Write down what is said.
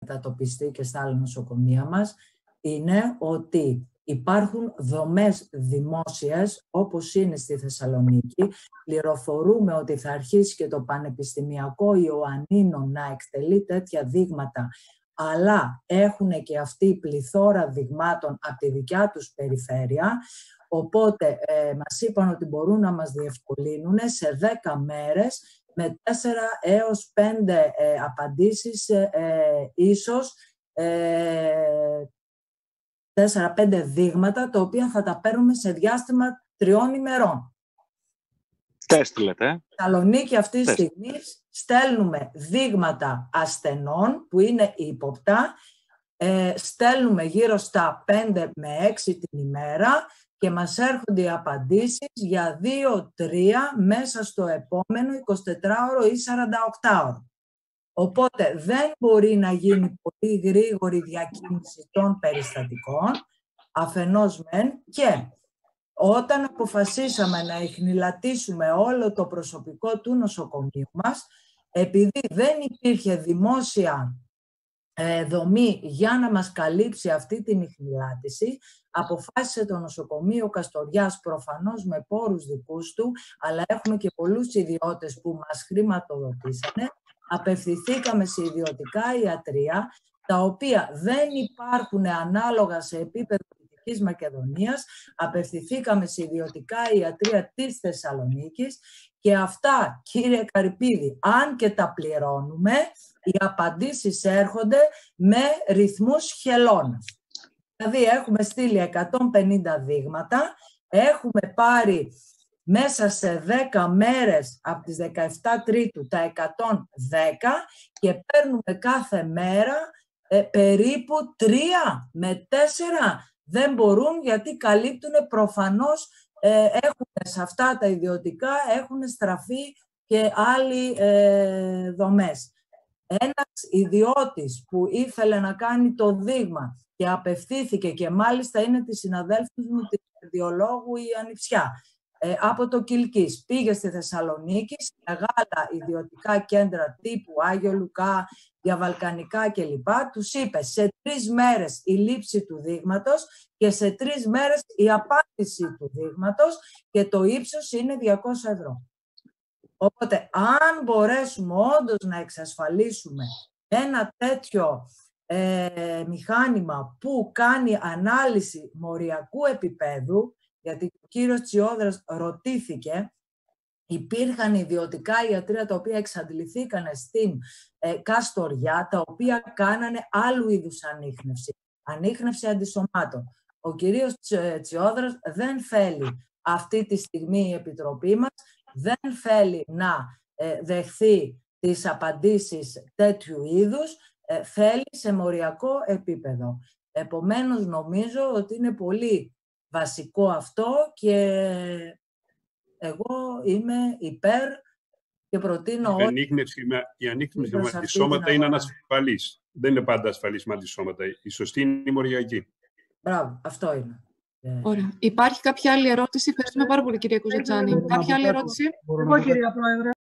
μετατοπιστεί και στα άλλα νοσοκομεία μας, είναι ότι υπάρχουν δομές δημόσιες, όπως είναι στη Θεσσαλονίκη. Πληροφορούμε ότι θα αρχίσει και το Πανεπιστημιακό Ιωαννίνων να εκτελεί τέτοια δείγματα, αλλά έχουν και αυτοί πληθώρα δειγμάτων από τη δικιά τους περιφέρεια. Οπότε μας είπαν ότι μπορούν να μας διευκολύνουν σε 10 μέρες με 4 έως 5 απαντήσεις, ίσως 4-5 δείγματα, τα οποία θα τα παίρνουμε σε διάστημα 3 ημερών. Τεστ λέτε. Στη Θεσσαλονίκη αυτή τη στιγμή στέλνουμε δείγματα ασθενών που είναι ύποπτα, στέλνουμε γύρω στα 5 με 6 την ημέρα και μας έρχονται οι απαντήσεις για 2-3 μέσα στο επόμενο 24ωρο ή 48ωρο. Οπότε δεν μπορεί να γίνει πολύ γρήγορη διακίνηση των περιστατικών, αφενός μεν, και όταν αποφασίσαμε να ιχνηλατήσουμε όλο το προσωπικό του νοσοκομείου μας, επειδή δεν υπήρχε δημόσια δομή για να μας καλύψει αυτή την ιχνηλάτηση, αποφάσισε το νοσοκομείο Καστοριάς, προφανώς με πόρους δικούς του, αλλά έχουμε και πολλούς ιδιώτες που μας χρηματοδοτήσανε, απευθυνθήκαμε σε ιδιωτικά ιατρεία, τα οποία δεν υπάρχουν ανάλογα σε επίπεδο Δυτικής Μακεδονίας, απευθυνθήκαμε σε ιδιωτικά ιατρεία της Θεσσαλονίκης και αυτά, κύριε Καρυπίδη, αν και τα πληρώνουμε, οι απαντήσεις έρχονται με ρυθμούς χελώνας. Δηλαδή έχουμε στείλει 150 δείγματα, έχουμε πάρει μέσα σε 10 μέρες από τις 17 Τρίτου τα 110 και παίρνουμε κάθε μέρα περίπου 3 με 4. Δεν μπορούν, γιατί καλύπτουν προφανώς, έχουν σε αυτά τα ιδιωτικά, έχουν στραφεί και άλλοι δομές. Ένας ιδιώτης που ήθελε να κάνει το δείγμα και απευθύνθηκε, και μάλιστα είναι της συναδέλφου μου, της καρδιολόγου η Ανιψιά, από το Κιλκής, πήγε στη Θεσσαλονίκη, σε μεγάλα ιδιωτικά κέντρα τύπου Άγιο Λουκά, Διαβαλκανικά κλπ. Τους είπε σε 3 μέρες η λήψη του δείγματος και σε 3 μέρες η απάντηση του δείγματος, και το ύψος είναι 200 ευρώ. Οπότε, αν μπορέσουμε όντως να εξασφαλίσουμε ένα τέτοιο μηχάνημα που κάνει ανάλυση μοριακού επίπεδου, γιατί ο κύριος Τσιόδρας ρωτήθηκε, υπήρχαν ιδιωτικά ιατρεία τα οποία εξαντληθήκαν στην Καστοριά, τα οποία κάνανε άλλου είδους ανίχνευση, ανίχνευση αντισωμάτων. Ο κύριος Τσιόδρας δεν θέλει αυτή τη στιγμή, η Επιτροπή μας δεν θέλει να δεχθεί τις απαντήσεις τέτοιου είδους, θέλει σε μοριακό επίπεδο. Επομένως, νομίζω ότι είναι πολύ βασικό αυτό και εγώ είμαι υπέρ και προτείνω... Η ανίχνευση με αντισώματα είναι ανασφαλής. Δεν είναι πάντα ασφαλής με αντισώματα. Η σωστή είναι η μοριακή. Μπράβο, αυτό είναι. Ωραία. Υπάρχει κάποια άλλη ερώτηση? Ευχαριστούμε πάρα πολύ, κυρία Κουζατζάνη. Κάποια άλλη ερώτηση? Εγώ, κυρία Πρόεδρε.